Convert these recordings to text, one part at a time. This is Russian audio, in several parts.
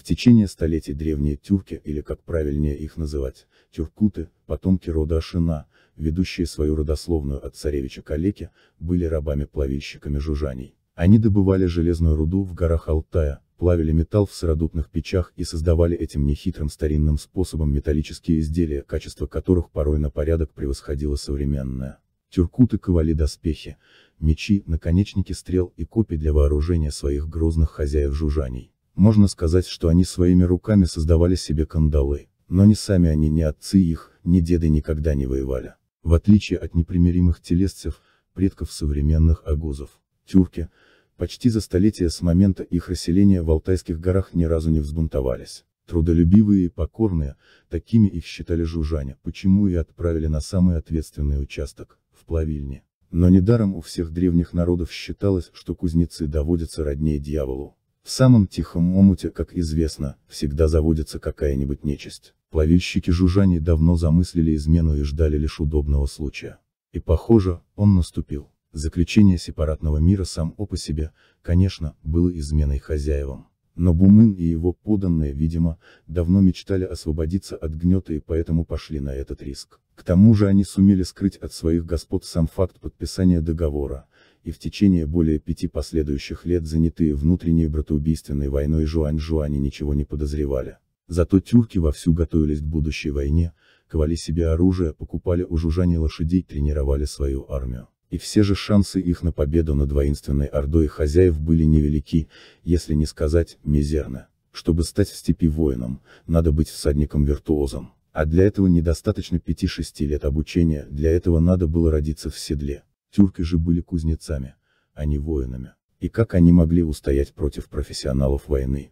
течение столетий древние тюрки, или как правильнее их называть, тюркуты, потомки рода Ашина, ведущие свою родословную от царевича Калеки, были рабами-плавильщиками жужжаний. Они добывали железную руду в горах Алтая, плавили металл в сыродутных печах и создавали этим нехитрым старинным способом металлические изделия, качество которых порой на порядок превосходило современное. Тюркуты ковали доспехи, мечи, наконечники стрел и копий для вооружения своих грозных хозяев жужжаний. Можно сказать, что они своими руками создавали себе кандалы, но ни сами они, ни отцы их, ни деды никогда не воевали. В отличие от непримиримых телесцев, предков современных агузов, тюрки, почти за столетие с момента их расселения в Алтайских горах ни разу не взбунтовались. Трудолюбивые и покорные, такими их считали жужжане, почему и отправили на самый ответственный участок, в плавильни. Но недаром у всех древних народов считалось, что кузнецы доводятся роднее дьяволу. В самом тихом омуте, как известно, всегда заводится какая-нибудь нечисть. Плавильщики жужжаний давно замыслили измену и ждали лишь удобного случая. И похоже, он наступил. Заключение сепаратного мира само по себе, конечно, было изменой хозяевам. Но Бумын и его подданные, видимо, давно мечтали освободиться от гнета и поэтому пошли на этот риск. К тому же они сумели скрыть от своих господ сам факт подписания договора, и в течение более 5 последующих лет занятые внутренней братоубийственной войной жуань-жуани ничего не подозревали. Зато тюрки вовсю готовились к будущей войне, ковали себе оружие, покупали у жужжаний лошадей, тренировали свою армию. И все же шансы их на победу над воинственной ордой хозяев были невелики, если не сказать, мизерны. Чтобы стать в степи воином, надо быть всадником-виртуозом. А для этого недостаточно 5-6 лет обучения, для этого надо было родиться в седле. Тюрки же были кузнецами, а не воинами. И как они могли устоять против профессионалов войны?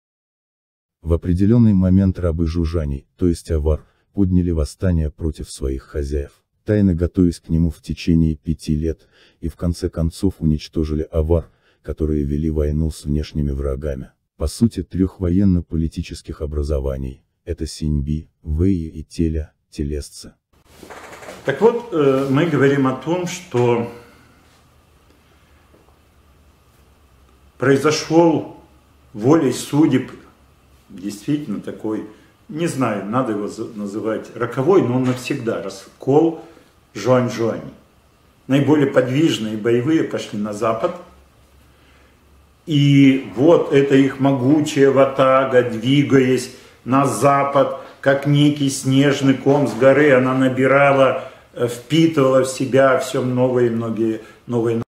В определенный момент рабы жужжаний, то есть авар, подняли восстание против своих хозяев, тайно готовясь к нему в течение 5 лет, и в конце концов уничтожили авар, которые вели войну с внешними врагами. По сути 3 военно-политических образований, это Синьби, Вэйи и Теля, телесцы. Так вот, мы говорим о том, что произошел волей судеб, действительно такой, не знаю, надо его называть роковой, но он навсегда, раскол жуань-жуани. Наиболее подвижные боевые пошли на запад, и вот эта их могучая ватага, двигаясь на запад, как некий снежный ком с горы, она набирала, впитывала в себя все новые